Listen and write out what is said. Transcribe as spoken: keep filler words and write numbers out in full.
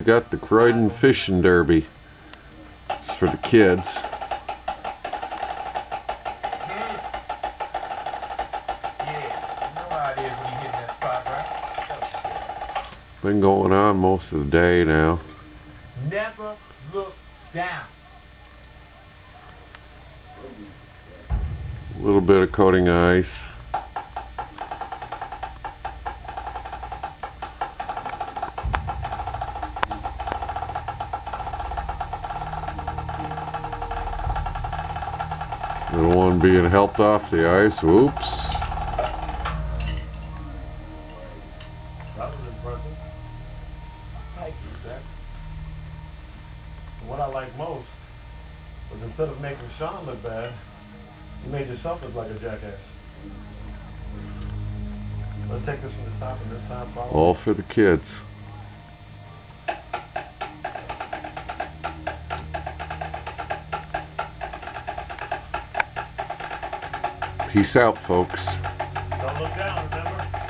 Got the Croydon Fishing Derby. It's for the kids. Been going on most of the day now. Never look down. A little bit of coating ice. Little one being helped off the ice. Whoops. That was impressive. Thank you, Zach. What I like most was instead of making Sean look bad, you made yourself look like a jackass. Let's take this from the top and this time follow. All for the kids. Peace out, folks. Don't look down, remember?